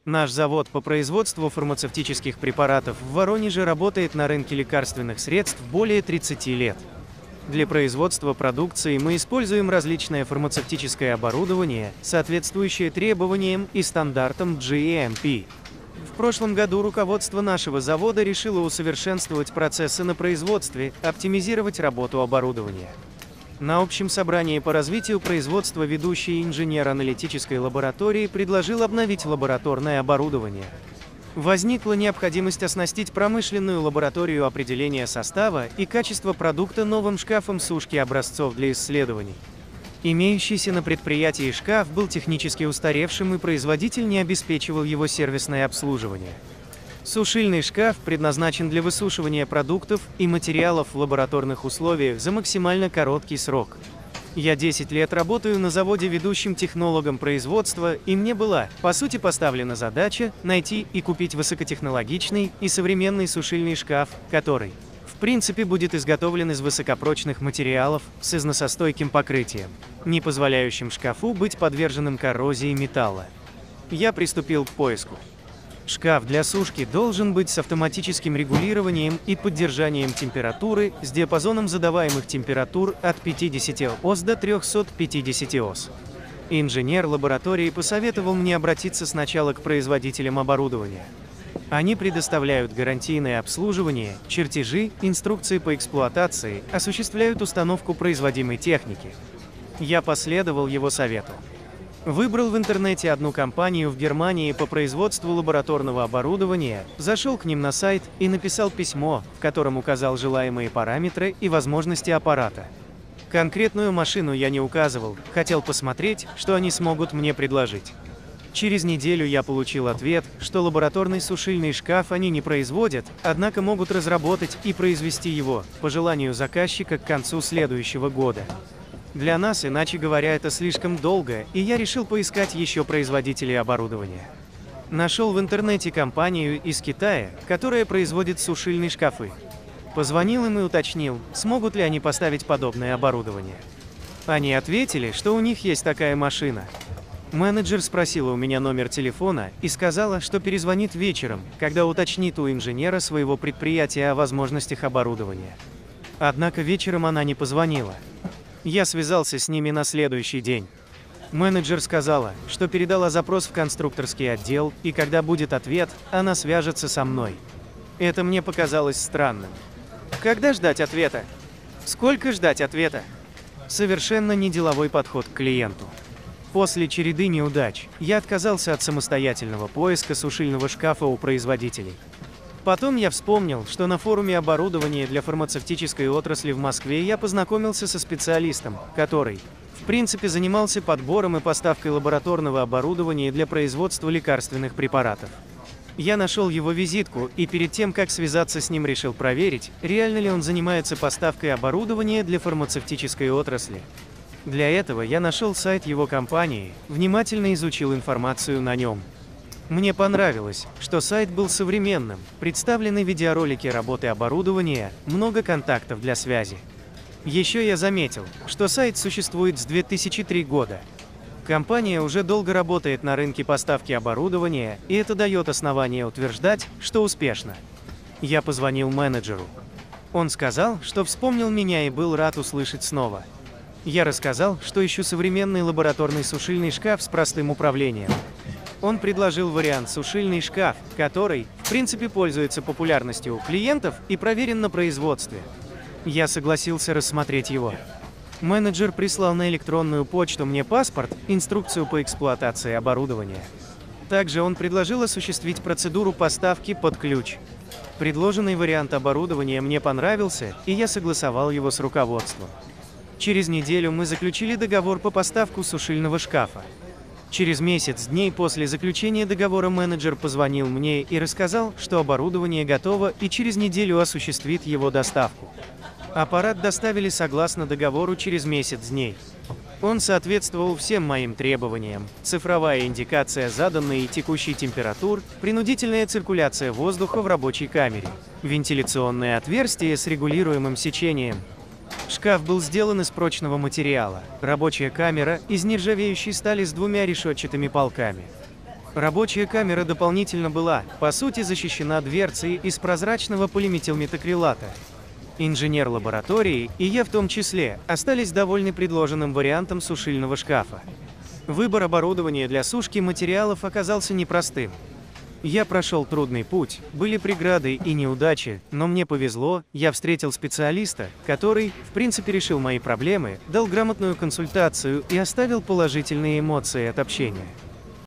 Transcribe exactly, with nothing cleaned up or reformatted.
Наш завод по производству фармацевтических препаратов в Воронеже работает на рынке лекарственных средств более тридцати лет. Для производства продукции мы используем различное фармацевтическое оборудование, соответствующее требованиям и стандартам джи эм пи. В прошлом году руководство нашего завода решило усовершенствовать процессы на производстве, оптимизировать работу оборудования. На общем собрании по развитию производства ведущий инженер аналитической лаборатории предложил обновить лабораторное оборудование. Возникла необходимость оснастить промышленную лабораторию определения состава и качества продукта новым шкафом сушки образцов для исследований. Имеющийся на предприятии шкаф был технически устаревшим, и производитель не обеспечивал его сервисное обслуживание. Сушильный шкаф предназначен для высушивания продуктов и материалов в лабораторных условиях за максимально короткий срок. Я десять лет работаю на заводе ведущим технологом производства, и мне была, по сути, поставлена задача найти и купить высокотехнологичный и современный сушильный шкаф, который, в принципе, будет изготовлен из высокопрочных материалов с износостойким покрытием, не позволяющим шкафу быть подверженным коррозии металла. Я приступил к поиску. Шкаф для сушки должен быть с автоматическим регулированием и поддержанием температуры с диапазоном задаваемых температур от пятидесяти Оз до трёхсот пятидесяти Оз. Инженер лаборатории посоветовал мне обратиться сначала к производителям оборудования. Они предоставляют гарантийное обслуживание, чертежи, инструкции по эксплуатации, осуществляют установку производимой техники. Я последовал его совету. Выбрал в интернете одну компанию в Германии по производству лабораторного оборудования, зашел к ним на сайт и написал письмо, в котором указал желаемые параметры и возможности аппарата. Конкретную машину я не указывал, хотел посмотреть, что они смогут мне предложить. Через неделю я получил ответ, что лабораторный сушильный шкаф они не производят, однако могут разработать и произвести его, по желанию заказчика, к концу следующего года. Для нас, иначе говоря, это слишком долго, и я решил поискать еще производителей оборудования. Нашел в интернете компанию из Китая, которая производит сушильные шкафы. Позвонил им и уточнил, смогут ли они поставить подобное оборудование. Они ответили, что у них есть такая машина. Менеджер спросила у меня номер телефона и сказала, что перезвонит вечером, когда уточнит у инженера своего предприятия о возможностях оборудования. Однако вечером она не позвонила. Я связался с ними на следующий день. Менеджер сказала, что передала запрос в конструкторский отдел, и когда будет ответ, она свяжется со мной. Это мне показалось странным. Когда ждать ответа? Сколько ждать ответа? Совершенно не деловой подход к клиенту. После череды неудач я отказался от самостоятельного поиска сушильного шкафа у производителей. Потом я вспомнил, что на форуме оборудования для фармацевтической отрасли в Москве я познакомился со специалистом, который, в принципе, занимался подбором и поставкой лабораторного оборудования для производства лекарственных препаратов. Я нашел его визитку и перед тем, как связаться с ним, решил проверить, реально ли он занимается поставкой оборудования для фармацевтической отрасли. Для этого я нашел сайт его компании, внимательно изучил информацию на нем. Мне понравилось, что сайт был современным, представлены видеоролики работы оборудования, много контактов для связи. Еще я заметил, что сайт существует с две тысячи третьего года. Компания уже долго работает на рынке поставки оборудования, и это дает основание утверждать, что успешно. Я позвонил менеджеру. Он сказал, что вспомнил меня и был рад услышать снова. Я рассказал, что ищу современный лабораторный сушильный шкаф с простым управлением. Он предложил вариант сушильный шкаф, который, в принципе, пользуется популярностью у клиентов и проверен на производстве. Я согласился рассмотреть его. Менеджер прислал на электронную почту мне паспорт, инструкцию по эксплуатации оборудования. Также он предложил осуществить процедуру поставки под ключ. Предложенный вариант оборудования мне понравился, и я согласовал его с руководством. Через неделю мы заключили договор по поставку сушильного шкафа. Через месяц дней после заключения договора менеджер позвонил мне и рассказал, что оборудование готово и через неделю осуществит его доставку. Аппарат доставили согласно договору через месяц дней. Он соответствовал всем моим требованиям: цифровая индикация заданной и текущей температур, принудительная циркуляция воздуха в рабочей камере, вентиляционное отверстие с регулируемым сечением. Шкаф был сделан из прочного материала, рабочая камера из нержавеющей стали с двумя решетчатыми полками. Рабочая камера дополнительно была, по сути, защищена дверцей из прозрачного полиметилметакрилата. Инженер лаборатории, и я в том числе, остались довольны предложенным вариантом сушильного шкафа. Выбор оборудования для сушки материалов оказался непростым. Я прошел трудный путь, были преграды и неудачи, но мне повезло, я встретил специалиста, который, в принципе, решил мои проблемы, дал грамотную консультацию и оставил положительные эмоции от общения.